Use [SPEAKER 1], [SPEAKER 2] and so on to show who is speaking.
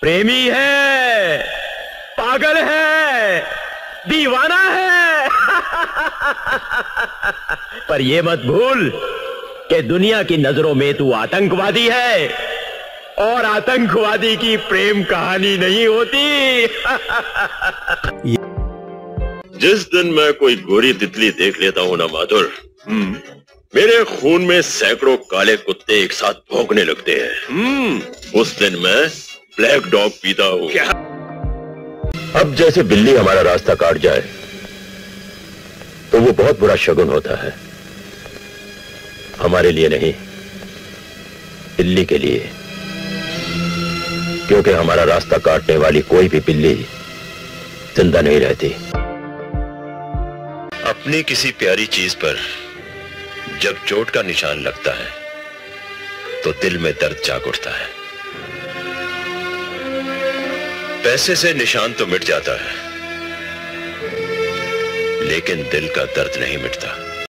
[SPEAKER 1] प्रेमी है, पागल है, दीवाना है। पर ये मत भूल कि दुनिया की नजरों में तू आतंकवादी है, और आतंकवादी की प्रेम कहानी नहीं होती।
[SPEAKER 2] जिस दिन मैं कोई गोरी तितली देख लेता हूं ना माधुर, मेरे खून में सैकड़ों काले कुत्ते एक साथ भौंकने लगते हैं। उस दिन मैं ब्लैक डॉग पीता हूं। क्या? अब जैसे बिल्ली हमारा रास्ता काट जाए तो वो बहुत बुरा शगुन होता है, हमारे लिए नहीं, बिल्ली के लिए, क्योंकि हमारा रास्ता काटने वाली कोई भी बिल्ली जिंदा नहीं रहती। अपनी किसी प्यारी चीज पर जब चोट का निशान लगता है तो दिल में दर्द जाग उठता है। पैसे से निशान तो मिट जाता है, लेकिन दिल का दर्द नहीं मिटता।